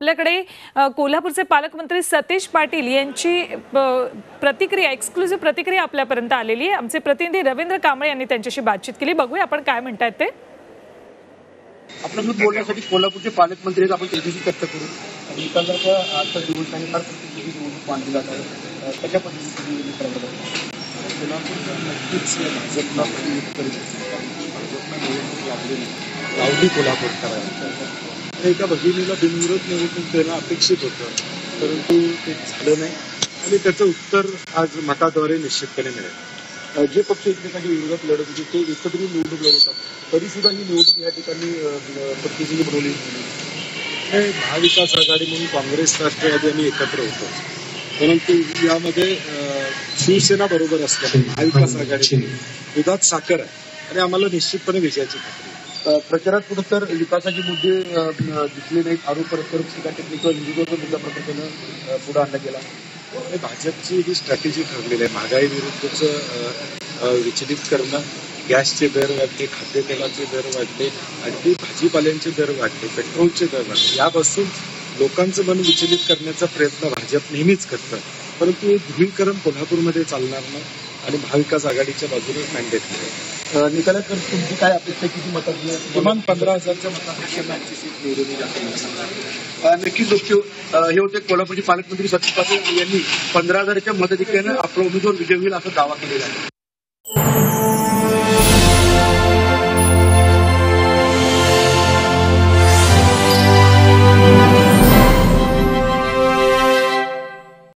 आपल्याकडे कोल्हापूरचे पालकमंत्री सतीश पाटील यांची प्रतिक्रिया, एक्सक्लुझिव्ह प्रतिक्रिया आपल्यापर्यंत आलेली आहे। आमचे प्रतिनिधी रवींद्र कांबळे यांनी त्यांच्याशी बातचीत केली। बघूया आपण काय म्हणतात ते। आपल्यासोबत बोलण्यासाठी कोल्हापूरचे पालकमंत्री आहेत, आपण त्यांच्याशी चर्चा करू। निकालाच्या आजच्या दिवस आणि फार प्रतिक्रिया निवडणूक मानली जात आहे, कशा पद्धतीने कोल्हापूरला नक्कीच भाजपला लावली कोल्हापूर करायला एका भगिनीला बिनविरोध निवडणूक देणं अपेक्षित होतं, परंतु ते झालं नाही आणि त्याचं उत्तर आज मताद्वारे निश्चितपणे मिळेल। जे पक्ष एकमेकांच्या विरोधात लढत होते ते एकत्रित निवडणूक लढवतात, तरी सुद्धा ही निवडणूक या ठिकाणी प्रतिनिधी बनवली महाविकास आघाडी म्हणून काँग्रेस राष्ट्रवादी आम्ही एकत्र होतो, परंतु यामध्ये शिवसेना बरोबर असल्याने महाविकास आघाडी दुधात साखर आहे आणि आम्हाला निश्चितपणे विजयाची खात्री। प्रचारात कुठं तर विकासाचे मुद्दे दिसले नाहीत, आरोप परस्पर टेक्निकल हिंदुत्वाचा मुद्दा प्रकल्पानं पुढे आणला गेला। भाजपची ही स्ट्रॅटेजी ठरलेली आहे, महागाई विरुद्धचं विचलित करणं, गॅसचे दर वाढले, खाद्यतेलाचे दर वाढले, अगदी भाजीपाल्यांचे दर वाढले, पेट्रोलचे दर वाढले, यापासून लोकांचं मन विचलित करण्याचा प्रयत्न भाजप नेहमीच करतं, परंतु हे ध्रुवीकरण कोल्हापूरमध्ये चालणार नाही आणि महाविकास आघाडीच्या बाजूने मॅन्डेट मिळेल। निकालात तुमची काय अपेक्षा, किती मतं किमान 15,000च्या मतापेक्षा सीट निवडून जाते? नक्कीच हे होते कोल्हापूरचे पालकमंत्री सतीश पाटील यांनी 15,000च्या मताधिक्यानं आपला उमेदवार विजय होईल असा दावा केलेला आहे।